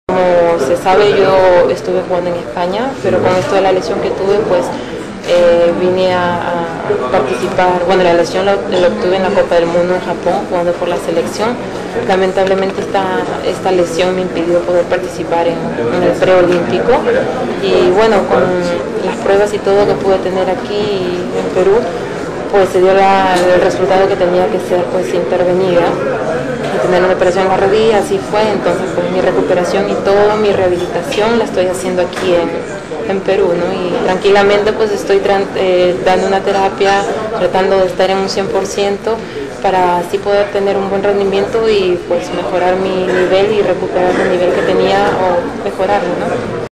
Como se sabe, yo estuve jugando en España, pero con esto de la lesión que tuve, pues vine a participar. Bueno, la lesión la obtuve en la Copa del Mundo en Japón, jugando por la selección. Lamentablemente esta lesión me impidió poder participar en el preolímpico, y bueno, con las pruebas y todo que pude tener aquí en Perú, pues se dio el resultado que tenía que ser, pues intervenida y tener una operación en la rodilla. Así fue. Entonces pues mi recuperación y toda mi rehabilitación la estoy haciendo aquí en Perú, ¿no? Y tranquilamente pues estoy dando una terapia, tratando de estar en un 100% para así poder tener un buen rendimiento y pues mejorar mi nivel y recuperar el nivel que tenía o mejorarlo, ¿no?